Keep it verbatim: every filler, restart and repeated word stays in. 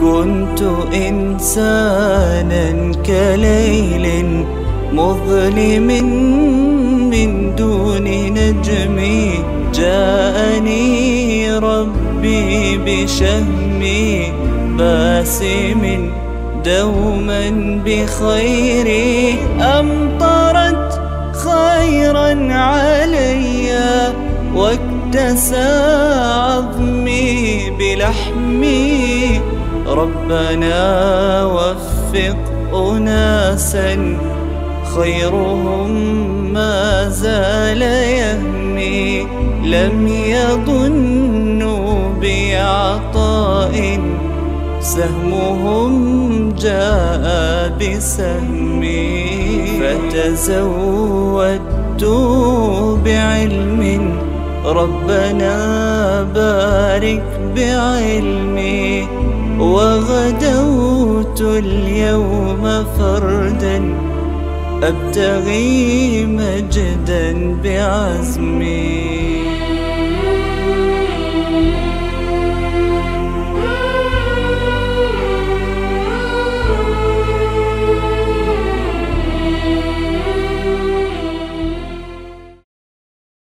كنت إنسانا كليل مظلم من دون نجم، جاءني ربي بشهم باسم دوما بخير، أمطرت خيرا علي واكتسى عظمي بلحمي. ربنا وفق أناسا خيرهم ما زال يهني، لم يظنوا بعطاء سهمهم جاء بسهمي. فتزودت بعلم ربنا بارك بعلمي، وغدوت اليوم فردا أبتغي مجدا بعزمي.